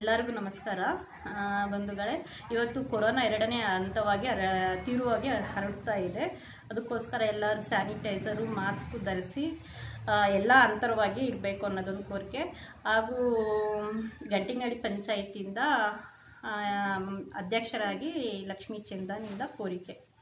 ಎಲ್ಲರಿಗೂ ನಮಸ್ಕಾರ ಬಂಧುಗಳೇ. ಇವತ್ತು ಕೊರೋನಾ ಎರಡನೇ ಹಂತವಾಗಿ ತೀವ್ರವಾಗಿ ಹರಡ್ತಾ ಇದೆ. ಅದಕ್ಕೋಸ್ಕರ ಎಲ್ಲರೂ ಸ್ಯಾನಿಟೈಸರು ಮಾಸ್ಕ್ ಧರಿಸಿ ಎಲ್ಲ ಅಂತರವಾಗಿ ಇರಬೇಕು ಅನ್ನೋದೊಂದು ಕೋರಿಕೆ ಹಾಗೂ ಗಂಟಿನಳ್ಳಿ ಪಂಚಾಯತಿಯಿಂದ ಅಧ್ಯಕ್ಷರಾಗಿ ಲಕ್ಷ್ಮೀ ಚಂದನಿಂದ ಕೋರಿಕೆ.